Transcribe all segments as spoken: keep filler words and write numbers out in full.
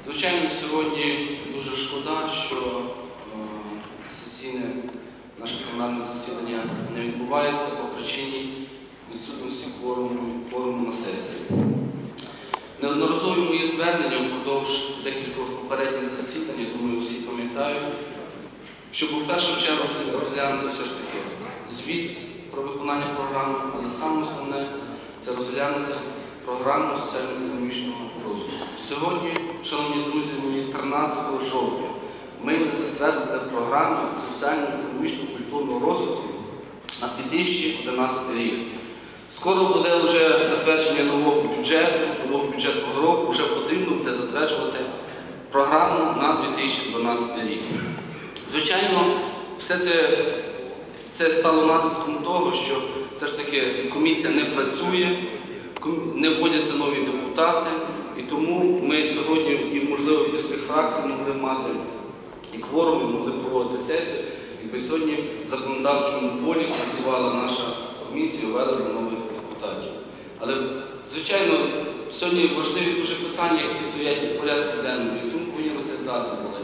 Звичайно, сьогодні дуже шкода, що сесійне, наше пленарне засідання не відбувається по причині відсутності кворуму на сесії. Неодноразові мої звернення впродовж декількох попередніх засідань, я думаю, всі пам'ятають, щоб у першу чергу розглянути все ж таки звіт про виконання програми, але саме основне – це розглянути програму соціально-економічного розвитку. Сьогодні, шановні друзі, тринадцятого жовтня ми затвердили програму соціально-економічного культурного розвитку на дві тисячі одинадцятий рік. Скоро буде вже затвердження нового бюджету, нового бюджетного року, вже потрібно буде затверджувати програму на дві тисячі дванадцятий рік. Звичайно, все це, це стало наслідком того, що все ж таки комісія не працює, не вводяться нові депутати, і тому ми сьогодні, і можливо без тих фракцій, могли мати і кворум, і могли проводити сесію, якби сьогодні в законодавчому полі працювала наша комісія, ввели нових депутатів. Але, звичайно, сьогодні важливі дуже питання, які стоять у порядку денному, які ми повинні розглядати були.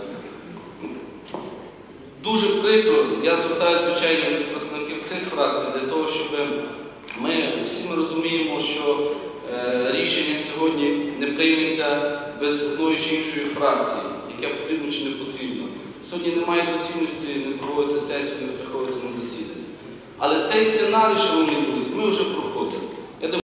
Дуже прикро, я звертаю, звичайно, до представників цих фракцій, для того, щоб ми, всі ми розуміємо, що е, рішення сьогодні не прийметься без одної чи іншої фракції, яке потрібно чи не потрібно. Сьогодні немає доцільності не проводити сесію, не приходити на засідання. Але цей сценарій, шановні друзі, ми вже проходили.